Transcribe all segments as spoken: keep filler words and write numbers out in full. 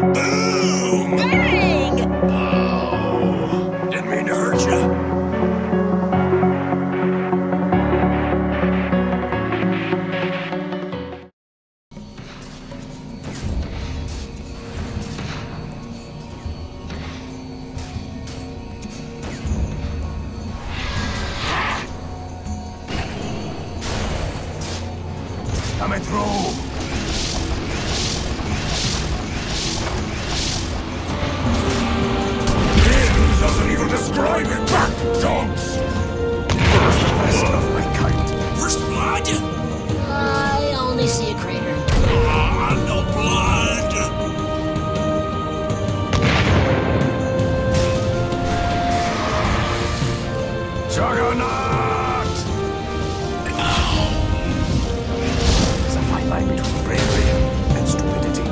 Kaboom! Bang! Oh, didn't mean to hurt you. Coming through. It doesn't even describe it. Back, dogs. First best of my kind. First blood? I only see a crater. Ah, no blood. Juggernaut! There's a fine line between bravery and stupidity.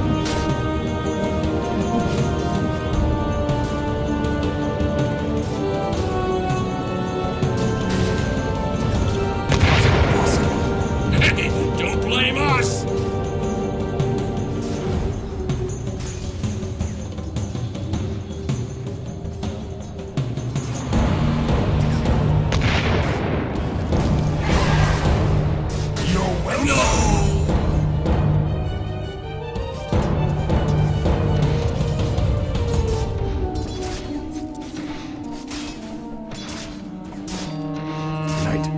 Don't blame us! You're welcome. No! Night.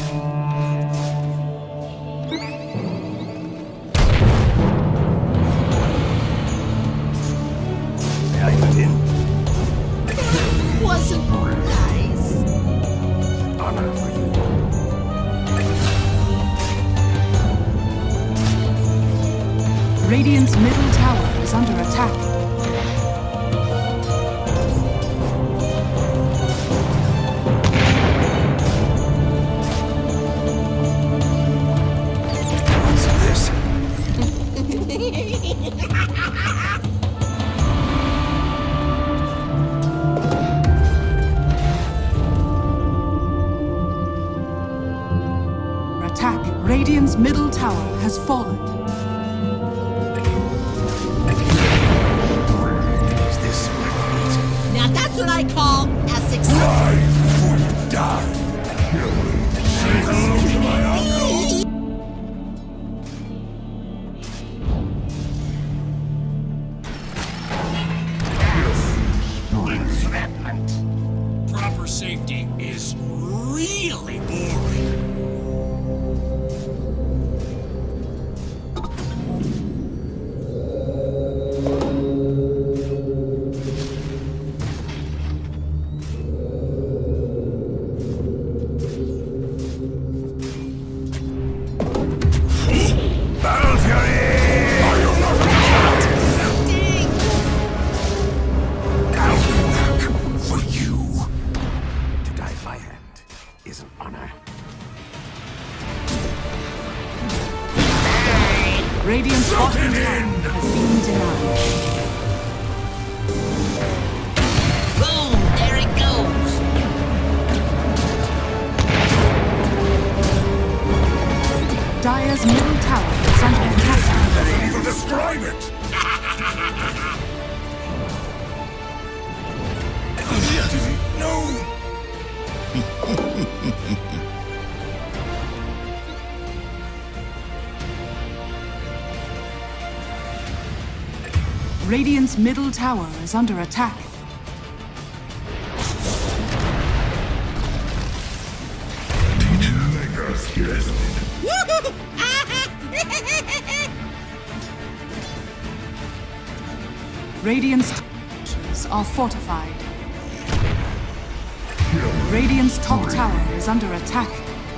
May I get in? Wasn't nice. Honor for you. Radiant's middle tower is under attack. What's this? Attack. Radiant's middle tower has fallen. Is this my fate? Now that's what I call a success. Rise or die. Say hello to my uncle. Entrapment. Proper safety is really boring. Battle Fury! I'll work for you. To die by hand is an honor. Radiant's bottom Something tower in. has been denied. Boom! There it goes. Dire's middle tower is under attack. Doesn't even describe it. No. Radiant's middle tower is under attack. Radiant's towers are fortified. Radiant's top tower is under attack.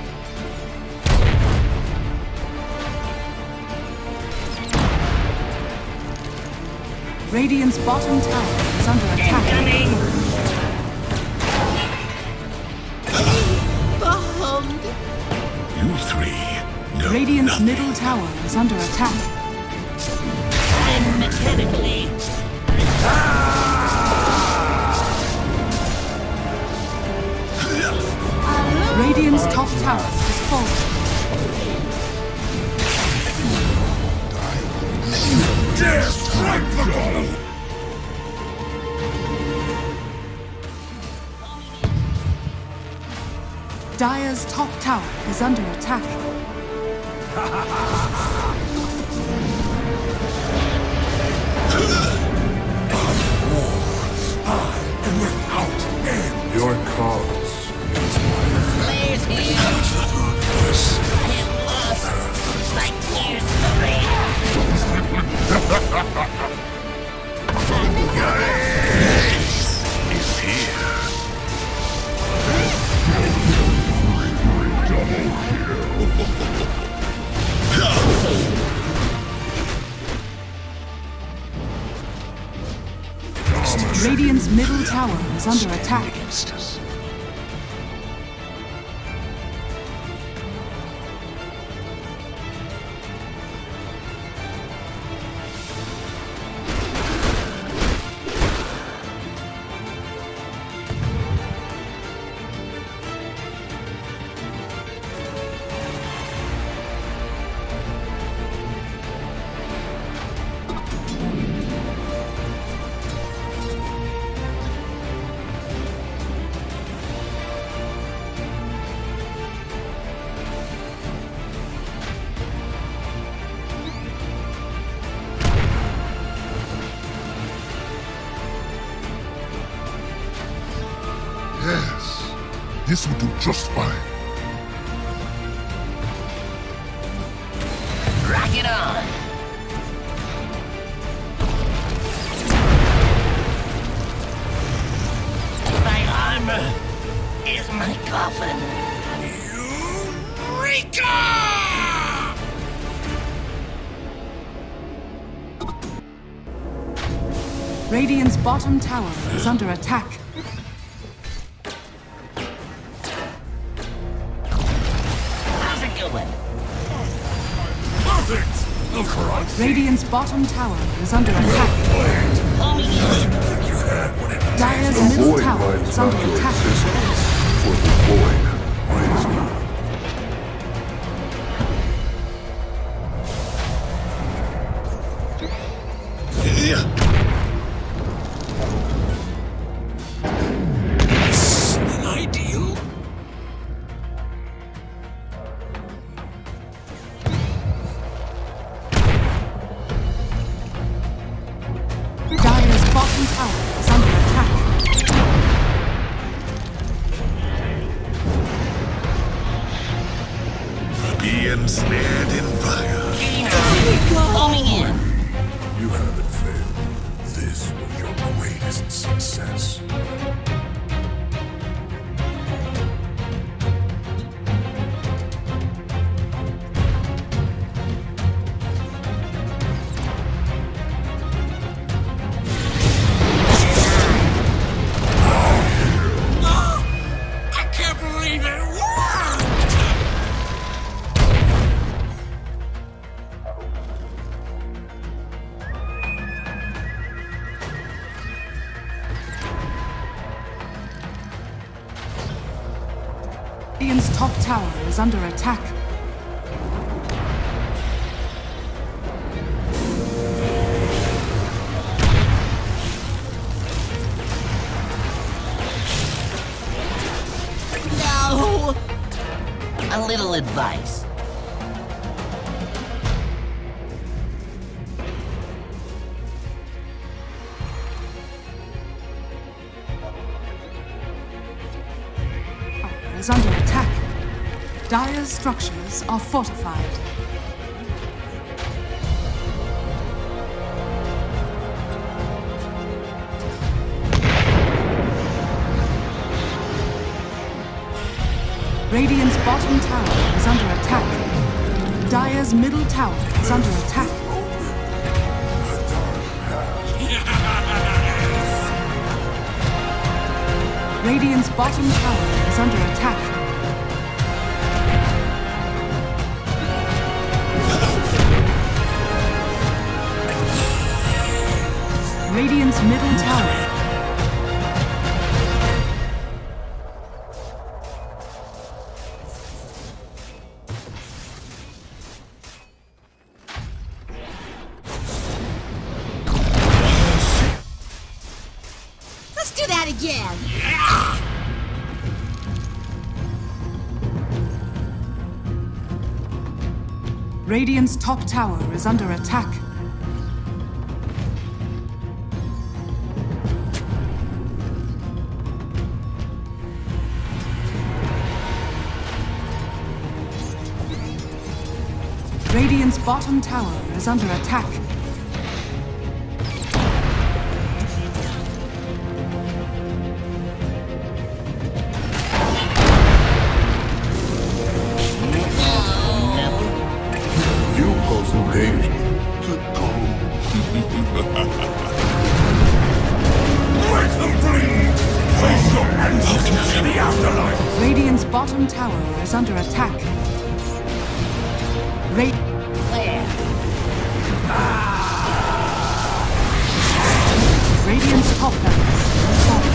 Radiant's bottom tower is under attack. Bombed. You three know Radiant's nothing. middle tower is under attack. I'm mechanically. Radiant's top tower is fallen. Dare strike the golem! Dire's top tower is under attack. Your cause is Players here. I am lost. Like tears for rain. is here. Radiant's middle tower is under attack. Against us. Yes, this will do just fine. Rock it on. My armor is my coffin. Eureka! Radiant's bottom tower is under attack. How's it going? Perfect! Look right. Radiant's bottom tower is under attack. Pull me in. Think you had what it Dire's The middle void tower minds is not under your attack. existence, for the void minds not. an ideal. Dire's bottom tower is under attack. Be ensnared in fire. Pull me in. You haven't failed. This was your greatest success. I can't believe it worked! Radiant's top tower is under attack. No! A little advice. Is under attack. Dire's structures are fortified. Radiant's bottom tower is under attack. Dire's middle tower is under attack. Radiant's bottom tower is under attack. Radiant's middle tower. Let's do that again. Radiant's top tower is under attack. Radiant's bottom tower is under attack. You pose no danger. Let go. Let them breathe! Face your ancestors in the afterlife! Radiant's bottom tower is under attack. Ra- Where? Radiant's top barracks is falling.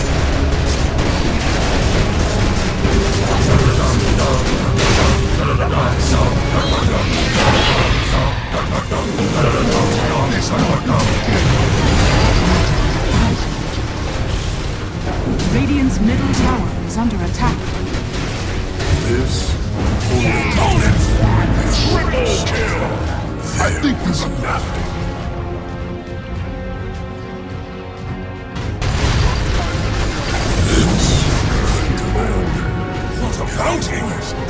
Radiant's middle tower is under attack. This Opponents! Triple kill! I think this is nothing. What a bounty!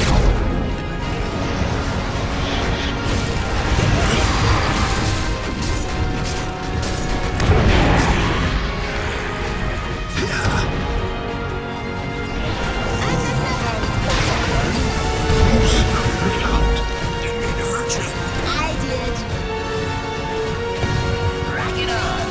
I did. Rock it on.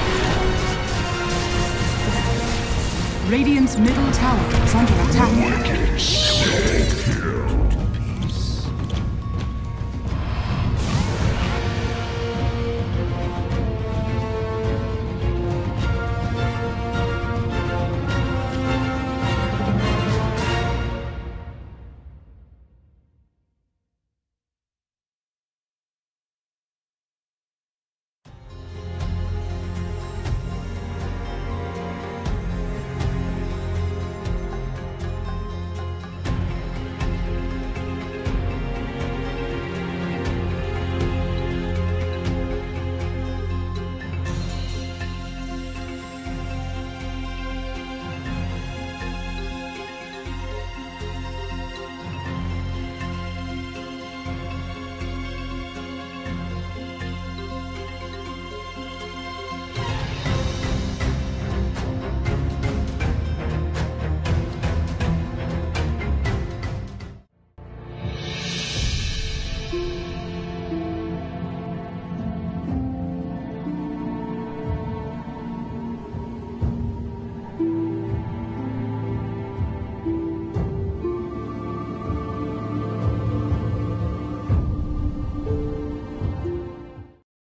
Radiant's middle tower is under attack.